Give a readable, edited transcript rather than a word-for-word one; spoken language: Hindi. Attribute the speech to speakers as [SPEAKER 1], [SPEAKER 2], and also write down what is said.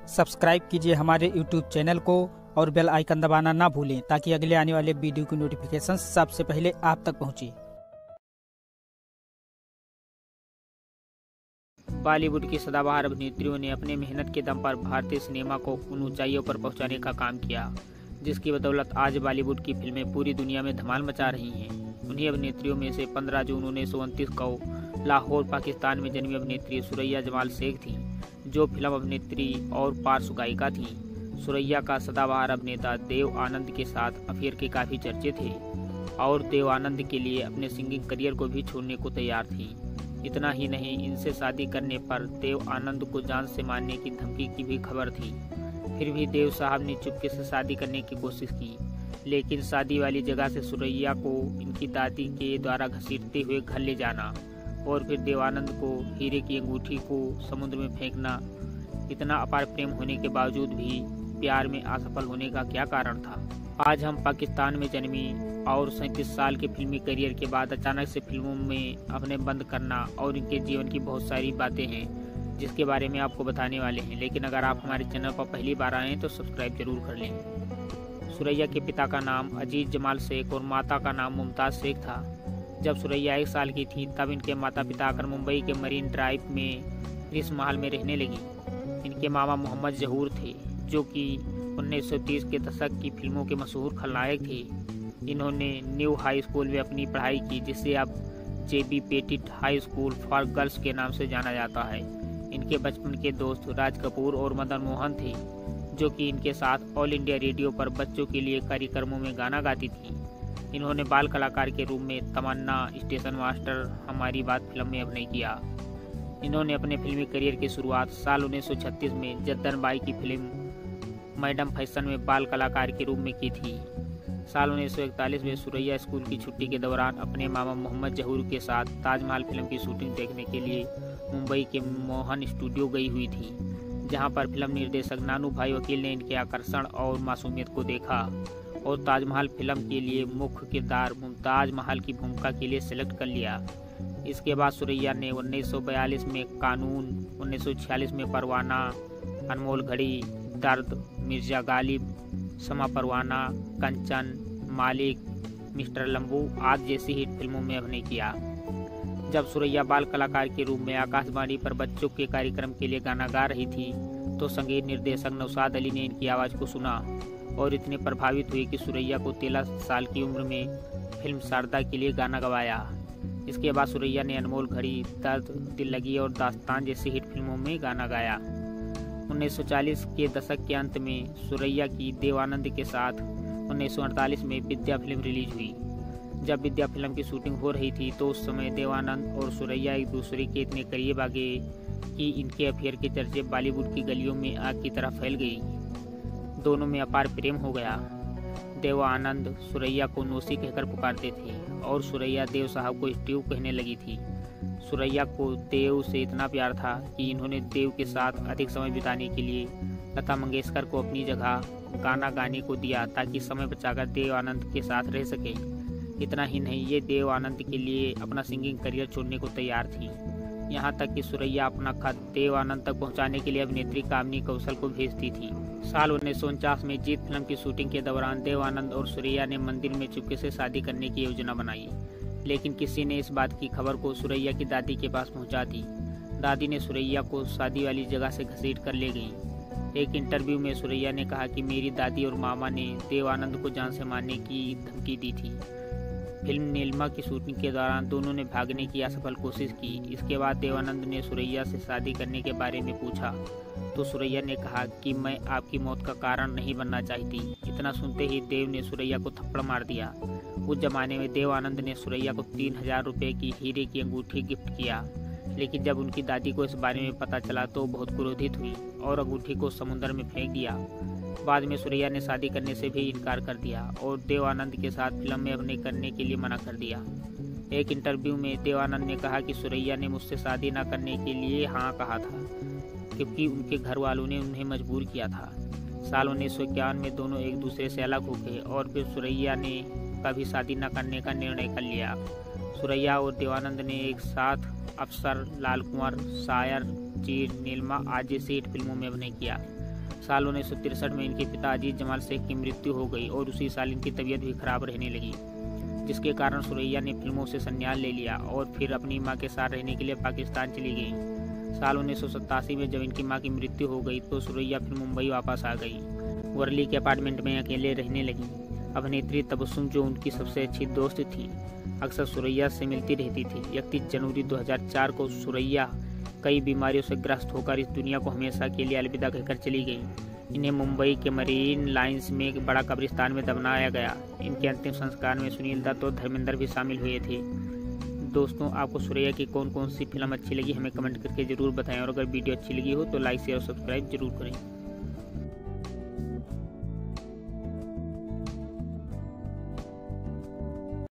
[SPEAKER 1] सब्सक्राइब कीजिए हमारे YouTube चैनल को और बेल आइकन दबाना ना भूलें ताकि अगले आने वाले वीडियो की नोटिफिकेशन सबसे पहले आप तक पहुंचे।
[SPEAKER 2] बॉलीवुड की सदाबहार अभिनेत्रियों ने अपने मेहनत के दम पर भारतीय सिनेमा को उन ऊंचाइयों पर पहुंचाने का काम किया, जिसकी बदौलत आज बॉलीवुड की फिल्में पूरी दुनिया में धमाल मचा रही हैं। उन्हीं अभिनेत्रियों में से 15 जून 1929 को लाहौर, पाकिस्तान में जन्मी अभिनेत्री सुरैया जमाल शेख थी, जो फिल्म अभिनेत्री और पार्श्व गायिका थी। सुरैया का सदाबहार अभिनेता देव आनंद के साथ अफेयर के काफ़ी चर्चे थे और देव आनंद के लिए अपने सिंगिंग करियर को भी छोड़ने को तैयार थी। इतना ही नहीं, इनसे शादी करने पर देव आनंद को जान से मारने की धमकी की भी खबर थी। फिर भी देव साहब ने चुपके से शादी करने की कोशिश की, लेकिन शादी वाली जगह से सुरैया को इनकी दादी के द्वारा घसीटते हुए घर ले जाना और फिर देवानंद को हीरे की अंगूठी को समुद्र में फेंकना, इतना अपार प्रेम होने के बावजूद भी प्यार में असफल होने का क्या कारण था। आज हम पाकिस्तान में जन्मी और 37 साल के फिल्मी करियर के बाद अचानक से फिल्मों में अपने बंद करना और इनके जीवन की बहुत सारी बातें हैं जिसके बारे में आपको बताने वाले हैं। लेकिन अगर आप हमारे चैनल पर पहली बार आए हैं तो सब्सक्राइब जरूर कर लें। सुरैया के पिता का नाम अजीज जमाल शेख और माता का नाम मुमताज़ शेख था। जब सुरैया 1 साल की थी तब इनके माता पिता आकर मुंबई के मरीन ड्राइव में रिस महल में रहने लगी। इनके मामा मोहम्मद जहूर थे, जो कि 1930 के दशक की फिल्मों के मशहूर खलनायक थे। इन्होंने न्यू हाई स्कूल में अपनी पढ़ाई की, जिसे अब JB Petit high school for girls के नाम से जाना जाता है। इनके बचपन के दोस्त राज कपूर और मदन मोहन थे, जो कि इनके साथ ऑल इंडिया रेडियो पर बच्चों के लिए कार्यक्रमों में गाना गाती थी। इन्होंने बाल कलाकार के रूप में तमन्ना, स्टेशन मास्टर, हमारी बात फिल्म में अभिनय किया। इन्होंने अपने फिल्मी करियर की शुरुआत साल 1936 में जद्दन बाई की फिल्म मैडम फैशन में बाल कलाकार के रूप में की थी। साल 1941 में सुरैया स्कूल की छुट्टी के दौरान अपने मामा मोहम्मद जहूर के साथ ताजमहल फिल्म की शूटिंग देखने के लिए मुंबई के मोहन स्टूडियो गई हुई थी, जहां पर फिल्म निर्देशक नानू भाई वकील ने इनके आकर्षण और मासूमियत को देखा और ताजमहल फिल्म के लिए मुख्य किरदार मुमताज महल की भूमिका के लिए सेलेक्ट कर लिया। इसके बाद सुरैया ने 1942 में कानून, 1946 में परवाना, अनमोल घड़ी, दर्द, मिर्जा गालिब, समा परवाना, कंचन, मालिक, मिस्टर लंबू आदि जैसी हिट फिल्मों में अभिनय किया। जब सुरैया बाल कलाकार के रूप में आकाशवाणी पर बच्चों के कार्यक्रम के लिए गाना गा रही थी तो संगीत निर्देशक नौशाद अली ने इनकी आवाज़ को सुना और इतने प्रभावित हुए कि सुरैया को 13 साल की उम्र में फिल्म शारदा के लिए गाना गवाया। इसके बाद सुरैया ने अनमोल घड़ी, दर्द, दिल लगी और दास्तान जैसी हिट फिल्मों में गाना गाया। 1940 के दशक के अंत में सुरैया की देवानंद के साथ 1948 में विद्या फिल्म रिलीज हुई। जब विद्या फिल्म की शूटिंग हो रही थी तो उस समय देवानंद और सुरैया एक दूसरे के इतने करीब आ गए कि इनके अफेयर के चर्चे बॉलीवुड की गलियों में आग की तरह फैल गई। दोनों में अपार प्रेम हो गया। देवानंद सुरैया को नोसी कहकर पुकारते थे और सुरैया देव साहब को स्टीव कहने लगी थी। सुरैया को देव से इतना प्यार था कि इन्होंने देव के साथ अधिक समय बिताने के लिए लता मंगेशकर को अपनी जगह गाना गाने को दिया ताकि समय बचाकर देव आनंद के साथ रह सके। इतना ही नहीं, ये देव आनंद के लिए अपना सिंगिंग करियर छोड़ने को तैयार थी। यहाँ तक कि सुरैया अपना खत देव आनंद तक पहुँचाने के लिए अभिनेत्री कामिनी कौशल को भेजती थी। साल 1949 में जीत फिल्म की शूटिंग के दौरान देव आनंद और सुरैया ने मंदिर में चुपके से शादी करने की योजना बनाई, लेकिन किसी ने इस बात की खबर को सुरैया की दादी के पास पहुंचा दी। दादी ने सुरैया को शादी वाली जगह से घसीट कर ले गई। एक इंटरव्यू में सुरैया ने कहा कि मेरी दादी और मामा ने देवानंद को जान से मारने की धमकी दी थी। फिल्म नीलमा की शूटिंग के दौरान दोनों ने भागने की असफल कोशिश की। इसके बाद देवानंद ने सुरैया से शादी करने के बारे में पूछा तो सुरैया ने कहा कि मैं आपकी मौत का कारण नहीं बनना चाहती। इतना सुनते ही देव ने सुरैया को थप्पड़ मार दिया। उस जमाने में देवानंद ने सुरैया को 3000 रुपये की हीरे की अंगूठी गिफ्ट किया, लेकिन जब उनकी दादी को इस बारे में पता चला तो बहुत क्रोधित हुई और अंगूठी को समुद्र में फेंक दिया। बाद में सुरैया ने शादी करने से भी इनकार कर दिया और देवानंद के साथ फिल्म में अभिनय करने के लिए मना कर दिया। एक इंटरव्यू में देवानंद ने कहा कि सुरैया ने मुझसे शादी न करने के लिए हाँ कहा था, क्योंकि उनके घर वालों ने उन्हें मजबूर किया था। साल 1951 में दोनों एक दूसरे से अलग हो गए और फिर सुरैया ने कभी शादी न करने का निर्णय कर लिया। सुरैया और देवानंद ने एक साथ अफसर, लाल कुंवर, शायर, चीर, नीलमा आदि जैसी हिट फिल्मों में अभिनय किया। साल 1963 में इनके पिता अजीज जमाल शेख की मृत्यु हो गई और उसी साल इनकी तबीयत भी खराब रहने लगी, जिसके कारण सुरैया ने फिल्मों से संन्यास ले लिया और फिर अपनी मां के साथ रहने के लिए पाकिस्तान चली गई। साल 1987 में जब इनकी मां की मृत्यु हो गई तो सुरैया फिर मुंबई वापस आ गई। वर्ली के अपार्टमेंट में अकेले रहने लगी। अभिनेत्री तबस्सुम, जो उनकी सबसे अच्छी दोस्त थी, अक्सर सुरैया से मिलती रहती थी। 31 जनवरी 2004 को सुरैया कई बीमारियों से ग्रस्त होकर इस दुनिया को हमेशा के लिए अलविदा कहकर चली गई। इन्हें मुंबई के मरीन लाइंस में एक बड़ा कब्रिस्तान में दफनाया गया। इनके अंतिम संस्कार में सुनील दत्त और धर्मेंद्र भी शामिल हुए थे। दोस्तों, आपको सुरैया की कौन कौन सी फिल्म अच्छी लगी हमें कमेंट करके जरूर बताएं और अगर वीडियो अच्छी लगी हो तो लाइक शेयर और सब्सक्राइब जरूर करें।